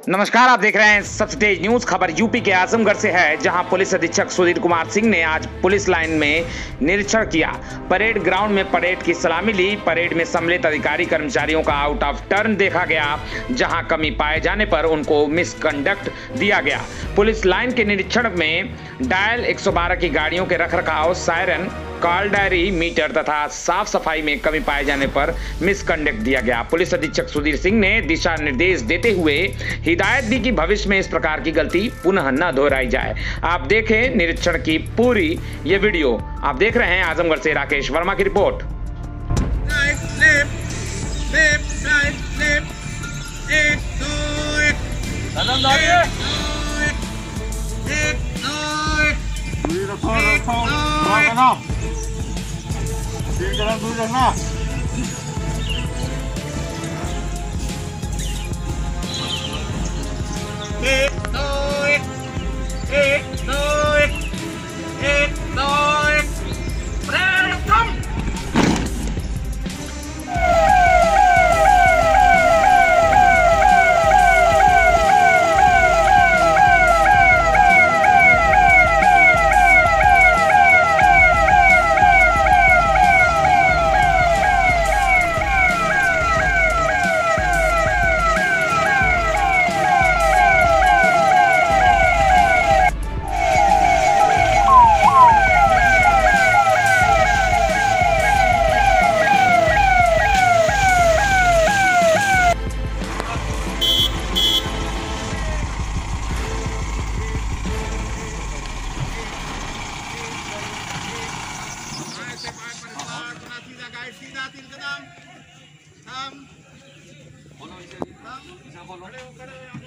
नमस्कार, आप देख रहे हैं सबसे तेज न्यूज। खबर यूपी के आजमगढ़ से है, जहां पुलिस अधीक्षक सुधीर कुमार सिंह ने आज पुलिस लाइन में निरीक्षण किया। परेड ग्राउंड में परेड की सलामी ली। परेड में सम्मिलित अधिकारी कर्मचारियों का आउट ऑफ टर्न देखा गया, जहां कमी पाए जाने पर उनको मिसकंडक्ट दिया गया। पुलिस लाइन के निरीक्षण में डायल 112 की गाड़ियों के रखरखाव, सायरन, कॉल डायरी, मीटर तथा साफ सफाई में कमी पाए जाने पर मिसकंडक्ट दिया गया। पुलिस अधीक्षक सुधीर सिंह ने दिशा निर्देश देते हुए हिदायत दी कि भविष्य में इस प्रकार की गलती पुनः न दोहराई जाए। आप देखें निरीक्षण की पूरी ये वीडियो। आप देख रहे हैं आजमगढ़ से राकेश वर्मा की रिपोर्ट। दूर रखना। एक दो एक प्रथम। सीधा 3 कदम। हम बोलो, इसे बोलो।